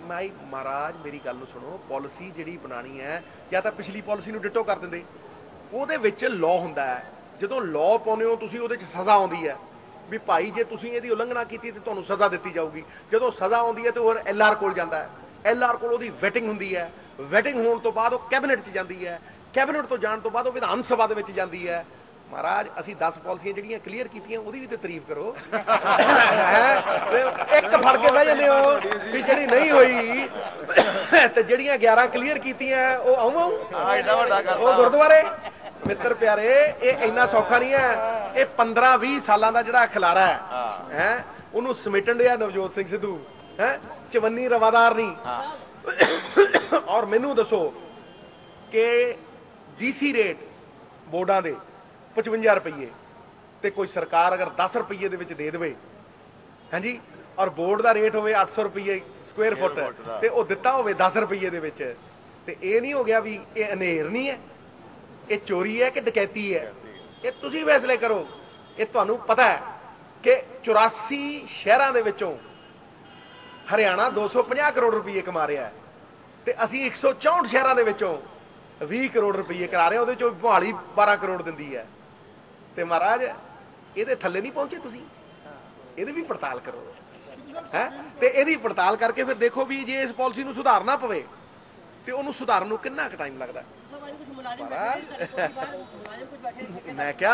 माई महाराज मेरी गल सुनो, पॉलिसी जिहड़ी बनानी है या तो पिछली पॉलिसी नूं डिटो कर दिंदे। ਉਹਦੇ ਵਿੱਚ लॉ ਹੁੰਦਾ ਹੈ, ਜਦੋਂ लॉ ਪਾਉਂਦੇ ਹੋ ਤੁਸੀਂ ਉਹਦੇ 'ਚ ਸਜ਼ਾ ਆਉਂਦੀ ਹੈ ਵੀ ਭਾਈ ਜੇ ਤੁਸੀਂ ਇਹਦੀ ਉਲੰਘਣਾ ਕੀਤੀ ਤੇ ਤੁਹਾਨੂੰ ਸਜ਼ਾ ਦਿੱਤੀ ਜਾਊਗੀ। ਜਦੋਂ ਸਜ਼ਾ ਆਉਂਦੀ ਹੈ ਤੇ ਉਹ LR ਕੋਲ ਜਾਂਦਾ ਹੈ, LR ਕੋਲ ਉਹਦੀ ਵੈਟਿੰਗ ਹੁੰਦੀ ਹੈ, ਵੈਟਿੰਗ ਹੋਣ ਤੋਂ ਬਾਅਦ ਉਹ ਕੈਬਨਿਟ 'ਚ ਜਾਂਦੀ ਹੈ, ਕੈਬਨਿਟ ਤੋਂ ਜਾਣ ਤੋਂ ਬਾਅਦ ਉਹ ਵਿਧਾਨ ਸਭਾ ਦੇ ਵਿੱਚ ਜਾਂਦੀ ਹੈ। महाराज ਅਸੀਂ 10 पॉलिसियां ਜਿਹੜੀਆਂ ਕਲੀਅਰ ਕੀਤੀਆਂ ਉਹਦੀ ਵੀ ਤੇ ਤਾਰੀਫ ਕਰੋ। ਇੱਕ ਫੜ ਕੇ ਬਹਿ ਜਾਂਦੇ ਹੋ ਵੀ ਜਿਹੜੀ ਨਹੀਂ ਹੋਈ ਤੇ ਜਿਹੜੀਆਂ 11 ਕਲੀਅਰ ਕੀਤੀਆਂ ਉਹ ਆਉਂ ਉਹ ਗੁਰਦੁਆਰੇ। ਮਿੱਤਰ ਪਿਆਰੇ ਇਹ ਇੰਨਾ ਸੌਖਾ ਨਹੀਂ ਹੈ। ਇਹ 15-20 ਸਾਲਾਂ ਦਾ ਜਿਹੜਾ ਖਿਲਾਰਾ ਹੈ ਉਹਨੂੰ ਸਮੇਟਣ ਡਿਆ ਨਵਜੋਤ ਸਿੰਘ ਸਿੱਧੂ ਹੈ, ਚਵੰਨੀ ਰਵਾਦਾਰ ਨਹੀਂ। ਔਰ ਮੈਨੂੰ ਦੱਸੋ ਕਿ DC ਰੇਟ ਬੋਰਡਾਂ ਦੇ 55 ਰੁਪਏ ਤੇ ਕੋਈ ਸਰਕਾਰ ਅਗਰ 10 ਰੁਪਏ ਦੇ ਵਿੱਚ ਦੇ ਦੇਵੇ ਹਾਂਜੀ, ਔਰ ਬੋਰਡ ਦਾ ਰੇਟ ਹੋਵੇ 800 ਰੁਪਏ ਸਕੁਅਰ ਫੁੱਟ ਤੇ ਉਹ ਦਿੱਤਾ ਹੋਵੇ 10 ਰੁਪਏ ਦੇ ਵਿੱਚ, ਤੇ ਇਹ ਨਹੀਂ ਹੋ ਗਿਆ ਵੀ ਇਹ ਹਨੇਰ ਨਹੀਂ ਹੈ, ਇਹ ਚੋਰੀ ਹੈ ਕਿ ਡਕੈਤੀ ਹੈ। ਇਹ ਤੁਸੀਂ ਫੈਸਲੇ ਕਰੋ। ਇਹ ਤੁਹਾਨੂੰ ਪਤਾ ਹੈ ਕਿ 84 ਸ਼ਹਿਰਾਂ ਦੇ ਵਿੱਚੋਂ ਹਰਿਆਣਾ 250 ਕਰੋੜ ਰੁਪਏ ਕਮਾ ਰਿਹਾ ਹੈ ਤੇ ਅਸੀਂ 164 ਸ਼ਹਿਰਾਂ ਦੇ ਵਿੱਚੋਂ 20 ਕਰੋੜ ਰੁਪਏ ਕਰਾ ਰਹੇ, ਉਹਦੇ ਚੋਂ ਮੋਹਾਲੀ 12 ਕਰੋੜ ਦਿੰਦੀ ਹੈ। ਤੇ ਮਹਾਰਾਜ ਇਹਦੇ ਥੱਲੇ ਨਹੀਂ ਪਹੁੰਚੇ ਤੁਸੀਂ, ਇਹਦੀ ਵੀ ਪੜਤਾਲ ਕਰੋ ਹੈ। ਤੇ ਇਹਦੀ ਪੜਤਾਲ ਕਰਕੇ ਫਿਰ ਦੇਖੋ ਵੀ ਜੇ ਇਸ ਪਾਲਿਸੀ ਨੂੰ ਸੁਧਾਰਨਾ ਪਵੇ ਤੇ ਉਹਨੂੰ ਸੁਧਾਰਨ ਨੂੰ ਕਿੰਨਾ ਕੁ ਟਾਈਮ ਲੱਗਦਾ। ਮੈਂ ਕਿਹਾ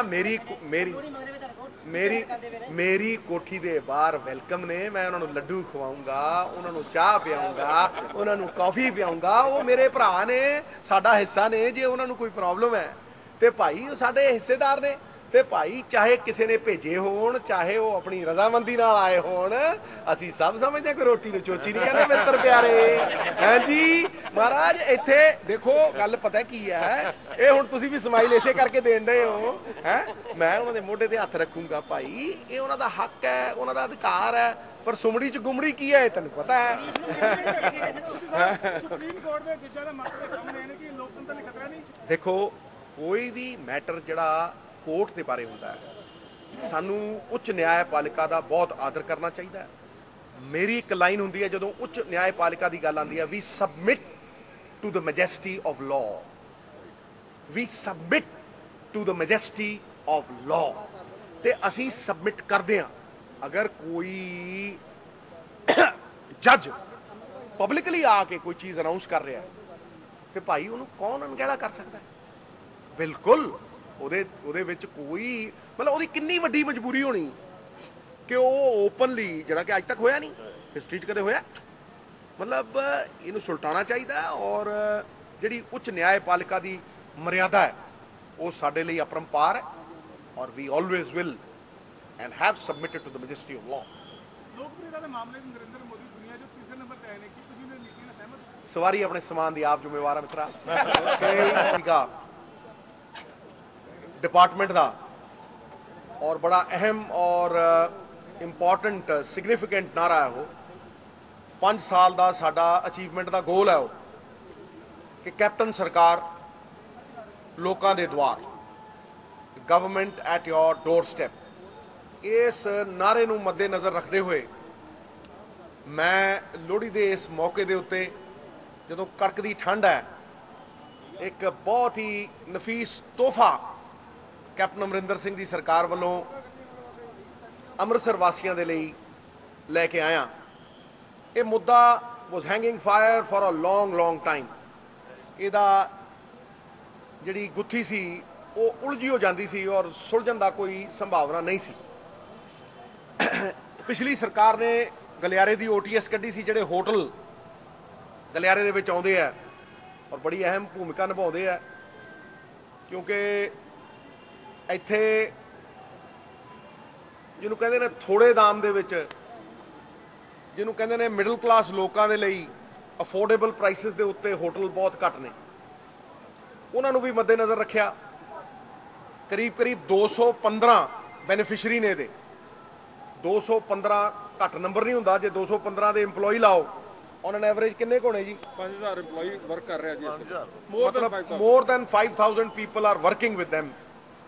ਮੇਰੀ ਕੋਠੀ ਦੇ ਬਾਹਰ ਵੈਲਕਮ ਨੇ, ਮੈਂ ਉਹਨਾਂ ਨੂੰ ਲੱਡੂ ਖਵਾਉਂਗਾ, ਉਹਨਾਂ ਨੂੰ ਚਾਹ ਪਿਆਉਂਗਾ, ਉਹਨਾਂ ਨੂੰ ਕੌਫੀ ਪਿਆਉਂਗਾ। ਉਹ ਮੇਰੇ ਭਰਾ ਨੇ, ਸਾਡਾ ਹਿੱਸਾ ਨੇ। ਜੇ ਉਹਨਾਂ ਨੂੰ ਕੋਈ ਪ੍ਰੋਬਲਮ ਹੈ ਤੇ ਭਾਈ ਉਹ ਸਾਡੇ ਹਿੱਸੇਦਾਰ ਨੇ। ਤੇ ਭਾਈ ਚਾਹੇ ਕਿਸੇ ਨੇ ਭੇਜੇ ਹੋਣ, ਚਾਹੇ ਉਹ ਆਪਣੀ ਰਜ਼ਾਮੰਦੀ ਨਾਲ ਆਏ ਹੋਣ, ਅਸੀਂ ਸਭ ਸਮਝਦੇ ਕਿ ਰੋਟੀ ਨੂੰ ਚੋਚੀ ਨਹੀਂ ਕਹਿੰਦੇ ਮਿੱਤਰ ਪਿਆਰੇ। ਹਾਂਜੀ ਮਹਾਰਾਜ ਇੱਥੇ ਦੇਖੋ ਗੱਲ ਪਤਾ ਕੀ ਹੈ, ਇਹ ਹੁਣ ਤੁਸੀਂ ਵੀ ਸਮਾਈਲ ਇਸੇ ਕਰਕੇ ਦੇਣ ਡਏ ਹੋ ਹੈ। ਮੈਂ ਉਹਨਾਂ ਦੇ ਮੋਢੇ ਤੇ ਹੱਥ ਰੱਖੂੰਗਾ ਭਾਈ, ਇਹ ਉਹਨਾਂ ਦਾ ਹੱਕ ਹੈ, ਉਹਨਾਂ ਦਾ ਅਧਿਕਾਰ ਹੈ, ਪਰ ਸੁਮੜੀ ਚ ਗੁੰਮੜੀ ਕੀ ਹੈ ਇਹ ਤੈਨੂੰ ਪਤਾ ਹੈ। ਸੁਪਰੀਮ ਕੋਰਟ ਦੇ ਜੱਜਾਂ ਦਾ ਮਤਲਬ ਸਾਹਮਣੇ ਹੈ ਕਿ ਲੋਕਤੰਤਰ ਲਈ ਖਤਰਾ ਨਹੀਂ। ਦੇਖੋ ਕੋਈ ਵੀ ਮੈਟਰ ਜਿਹੜਾ ਕੋਰਟ ਦੇ ਬਾਰੇ ਹੁੰਦਾ ਹੈ, ਸਾਨੂੰ ਉੱਚ ਨਿਆਂਪਾਲਿਕਾ ਦਾ ਬਹੁਤ ਆਦਰ ਕਰਨਾ ਚਾਹੀਦਾ ਹੈ। ਮੇਰੀ ਇੱਕ ਲਾਈਨ ਹੁੰਦੀ ਹੈ ਜਦੋਂ ਉੱਚ ਨਿਆਂਪਾਲਿਕਾ ਦੀ ਗੱਲ ਆਉਂਦੀ ਹੈ, we submit to the majesty of law, we submit to the majesty of law. ਤੇ ਅਸੀਂ ਸਬਮਿਟ ਕਰਦੇ ਹਾਂ। ਅਗਰ ਕੋਈ ਜੱਜ ਪਬਲਿਕਲੀ ਆ ਕੇ ਕੋਈ ਚੀਜ਼ ਅਨਾਉਂਸ ਕਰ ਰਿਹਾ ਤੇ ਭਾਈ ਉਹਨੂੰ ਕੌਣ ਅਣਗਹਿਲਾ ਕਰ ਸਕਦਾ ਹੈ। ਬਿਲਕੁਲ ਉਹਦੇ ਵਿੱਚ ਕੋਈ ਮਤਲਬ ਉਹਦੀ ਕਿੰਨੀ ਵੱਡੀ ਮਜਬੂਰੀ ਹੋਣੀ ਕਿ ਉਹ ਓਪਨਲੀ, ਜਿਹੜਾ ਕਿ ਅੱਜ ਤੱਕ ਹੋਇਆ ਨਹੀਂ ਹਿਸਟਰੀ 'ਚ ਕਦੇ ਹੋਇਆ। ਮਤਲਬ ਇਹਨੂੰ ਸੁਲਟਾਉਣਾ ਚਾਹੀਦਾ। ਔਰ ਜਿਹੜੀ ਉੱਚ ਨਿਆਂਪਾਲਿਕਾ ਦੀ ਮਰਿਆਦਾ ਹੈ ਉਹ ਸਾਡੇ ਲਈ ਅਪਰੰਪਾਰ ਹੈ। ਔਰ we always will and have submitted to the majesty of law. ਲੋਕਪ੍ਰਿਯਤਾ ਦੇ ਮਾਮਲੇ ਵਿੱਚ ਨਰਿੰਦਰ ਮੋਦੀ ਦੁਨੀਆ 'ਚ ਤੀਸਰੇ ਨੰਬਰ ਤੇ ਆਏ ਨੇ। ਕੀ ਤੁਸੀਂ ਇਹਨਾਂ ਨੀਤੀਆਂ ਨਾਲ ਸਹਿਮਤ? ਸਵਾਰੀ ਆਪਣੇ ਸਮਾਨ ਦੀ ਆਪ ਜ਼ਿੰਮੇਵਾਰ ਹੈ ਮਿੱਤਰਾ। ਕਿ डिपार्टमेंट का और बड़ा अहम और इंपॉर्टेंट सिग्निफिकेंट नारा है वो 5 साल का साडा अचीवमेंट का गोल है वो कि कैप्टन सरकार लोगों के द्वार, government at your doorstep. इस नारे नूं मद्देनज़र रखते हुए मैं लोहड़ी के इस मौके के उत्ते जदों कड़कदी ठंड है, एक बहुत ही नफीस तोहफा कैप्टन अमरिंदर सिंह की सरकार वालों अमृतसर वासियों के लिए लैके आया। ये मुद्दा was hanging fire for a long time. ਇਹਦਾ ਜਿਹੜੀ ਗੁੱਥੀ ਸੀ ਉਹ ਉਲਝੀ ਹੋ ਜਾਂਦੀ ਸੀ ਔਰ ਸੁਲਝਣ ਦਾ ਕੋਈ ਸੰਭਾਵਨਾ ਨਹੀਂ ਸੀ। ਪਿਛਲੀ ਸਰਕਾਰ ਨੇ ਗਲਿਆਰੇ ਦੀ OTS ਕੱਢੀ ਸੀ, ਜਿਹੜੇ ਹੋਟਲ ਗਲਿਆਰੇ ਦੇ ਵਿੱਚ ਆਉਂਦੇ ਆ ਔਰ ਬੜੀ ਅਹਿਮ ਭੂਮਿਕਾ ਨਿਭਾਉਂਦੇ ਆ, ਕਿਉਂਕਿ ਇੱਥੇ ਜਿਹਨੂੰ ਕਹਿੰਦੇ ਨੇ ਥੋੜੇ ਦਾਮ ਦੇ ਵਿੱਚ, ਜਿਹਨੂੰ ਕਹਿੰਦੇ ਨੇ ਮਿਡਲ ਕਲਾਸ ਲੋਕਾਂ ਦੇ ਲਈ ਅਫੋਰਡੇਬਲ ਪ੍ਰਾਈਸਿਸ ਦੇ ਉੱਤੇ ਹੋਟਲ ਬਹੁਤ ਘੱਟ ਨੇ, ਉਹਨਾਂ ਨੂੰ ਵੀ ਮੱਦੇਨਜ਼ਰ ਰੱਖਿਆ। ਕਰੀਬ 215 ਬੈਨੀਫਿਸ਼ਰੀ ਨੇ ਇਹਦੇ। 215 ਘੱਟ ਨੰਬਰ ਨਹੀਂ ਹੁੰਦਾ। ਜੇ 215 ਦੇ EMPLOYE ਲਾਓ, ਔਨ ਐਨ ਐਵਰੇਜ ਕਿੰਨੇ ਕੁ ਹੋਣੇ ਜੀ? 5000 EMPLOYE ਵਰਕ ਕਰ ਰਿਹਾ ਜੀ। ਮਤਲਬ more than 5000 people are working with them।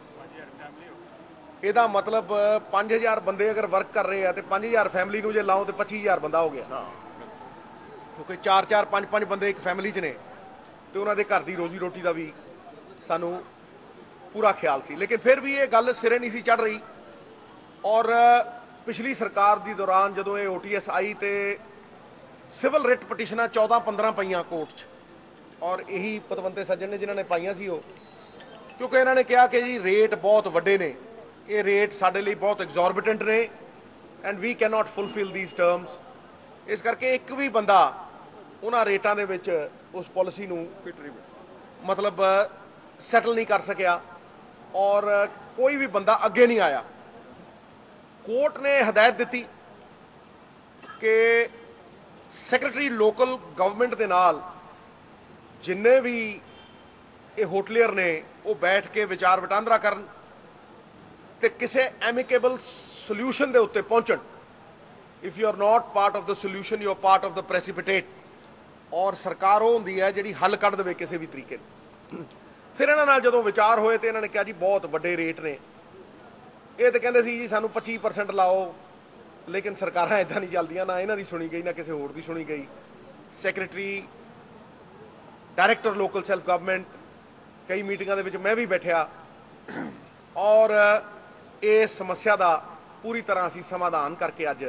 ਇਹਦਾ ਮਤਲਬ 5000 ਬੰਦੇ ਅਗਰ ਵਰਕ ਕਰ ਰਹੇ ਆ ਤੇ 5000 ਫੈਮਿਲੀ ਨੂੰ ਜੇ ਲਾਓ ਤੇ 25000 ਬੰਦਾ ਹੋ ਗਿਆ। क्योंकि 4-4 5-5 बंदे एक फैमिली च ने तो उन्होंने घर की रोजी रोटी का भी सानू पूरा ख्याल सी। लेकिन फिर भी ये गल सिरे नहीं सी चढ़ रही। और पिछली सरकार दी दौरान जदों ये OTS आई तो सिविल रिट पटिशनां 14-15 पईयां कोर्ट च, और यही पतवंते सज्जन ने जिन्होंने पाइयां सी वो, क्योंकि इन्होंने कहा कि जी रेट बहुत वड्डे ने, ये रेट साडे लई बहुत एग्जॉर्बिटेंट ने and we can not fulfil these terms. इस करके एक भी बंदा उन्हां रेटां दे विच उस पॉलिसी नूं मतलब सैटल नहीं कर सकिया और कोई भी बंदा अगे नहीं आया। कोर्ट ने हदायत दी कि सैक्रटरी लोकल गवर्नमेंट के नाल जिन्ने भी ये होटलियर ने वो बैठ के विचार वटांदरा करन ते किसी एमिकेबल सोल्यूशन के उत्ते पहुंचण। If you are not part of the solution you are part of the precipitate. और सरकार वो होंदी है जिहड़ी हल कढ देवे किसी भी तरीके। फिर इन्हां नाल जदों विचार होए तो इन्होंने कहा जी बहुत वड्डे रेट ने, ये तो कहते सी जी सानू 25% लाओ, लेकिन सरकारां इदां नहीं चलदियां, ना इन्हां दी सुनी गई ना किसी होर दी सुनी गई। Secretary director local self government कई मीटिंगां दे विच मैं भी बैठिया और इस समस्या का पूरी तरह असीं समाधान करके अज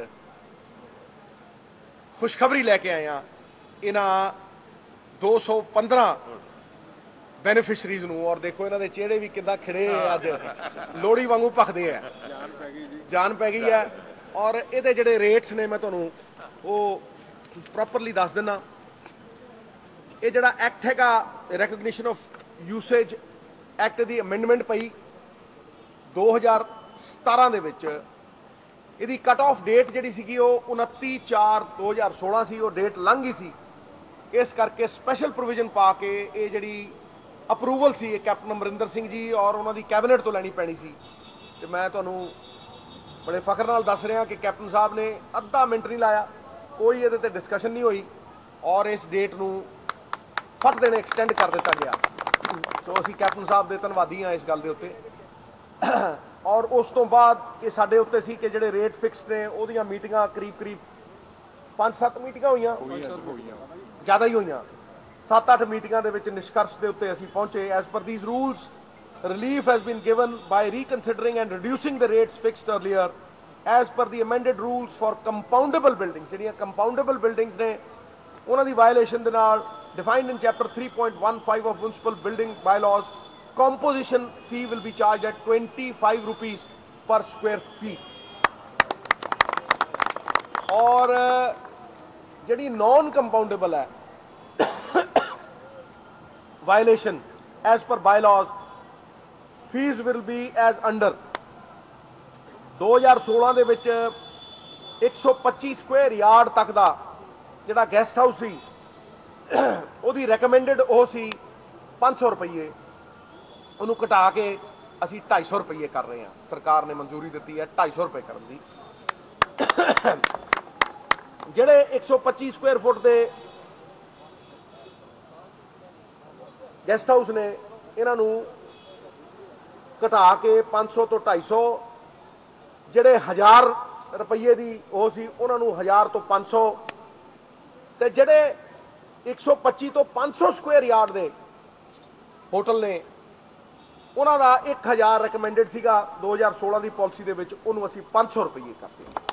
खुशखबरी लैके आए हैं इन्हां 215 बेनीफिशरीज नूं। और देखो इन्हां दे चेहरे भी किद्दां खिड़े अज लोहड़ी वांगू भखदे है, जान पै गई है। और इहदे जिहड़े रेट्स ने मैं तुहानूं वो प्रॉपरली दस दिना। ये जिहड़ा एक्ट हैगा रिकग्निशन ऑफ यूसेज एक्ट की अमेंडमेंट पई 2017 दे विच, इहदी कट ऑफ डेट जिहड़ी सीगी वो 29/4/2016 सी, वो डेट लंघ गई सी। इस करके स्पैशल प्रोविजन पा के ये जिहड़ी अप्रूवल सी कैप्टन अमरिंदर सिंह जी और उन्होंने कैबिनेट तो लैनी पैनी सी। ते मैं तुहानूं बड़े फखर नाल दस रहा कि कैप्टन साहब ने अद्धा मिनट नहीं लाया, कोई ये ते डिस्कशन नहीं हुई और इस डेट नूं फट देने एक्सटेंड कर दिता गया। सो असीं कैप्टन साहब दे धन्नवादी हाँ इस गल दे उत्ते। और उस तो बाद ये साडे उत्ते सी कि जिहड़े रेट फिक्स ने उहदियां मीटिंगां करीब 5-7 मीटिंगां होईयां, ज़्यादा ही होईयां, 7-8 मीटिंगां दे विच निष्कर्ष दे उत्ते असीं पहुंचे। एज पर these rules relief has been given by reconsidering and reducing the rates fixed earlier as per the amended rules for compoundable buildings। जिहड़ियां compoundable buildings ने उन्हां दी violation दे नाल defined in chapter 3.15 of municipal building bylaws, composition fee will be charged at 25 rupees per square feet। और जिहड़ी non compoundable है violation as per bylaws, fees will be as under। 2016 ਦੇ ਵਿੱਚ 125 Square yard ਤੱਕ ਦਾ ਜਿਹੜਾ guest house ਸੀ ਉਹਦੀ recommended ਉਹ ਸੀ 500 ਰੁਪਏ, ਉਹਨੂੰ ਘਟਾ ਕੇ ਅਸੀਂ 250 ਰੁਪਏ ਕਰ ਰਹੇ ਹਾਂ। ਸਰਕਾਰ ਨੇ ਮਨਜ਼ੂਰੀ ਦਿੱਤੀ ਹੈ 250 ਰੁਪਏ ਕਰਨ ਦੀ। ਜਿਹੜੇ 125 ਸਕੁਆਇਰ ਫੁੱਟ ਦੇ ਗੈਸਟ ਹਾਊਸ ਨੇ ਇਹਨਾਂ ਨੂੰ घटा के 500 तो 250, ਜਿਹੜੇ 1000 ਰੁਪਏ ਦੀ ਉਹ ਸੀ ਉਹਨਾਂ ਨੂੰ 1000 ਤੋਂ 500, ਤੇ ਜਿਹੜੇ 125 ਤੋਂ 500 ਸਕੁਆਇਰ ਯਾਰਡ ਦੇ ਹੋਟਲ ਨੇ ਉਹਨਾਂ ਦਾ 1000 ਰეკਮੈਂਡਡ ਸੀਗਾ 2016 ਦੀ ਪਾਲਿਸੀ ਦੇ ਵਿੱਚ, ਉਹਨੂੰ ਅਸੀਂ 500 ਰੁਪਏ ਕਰਤੇ।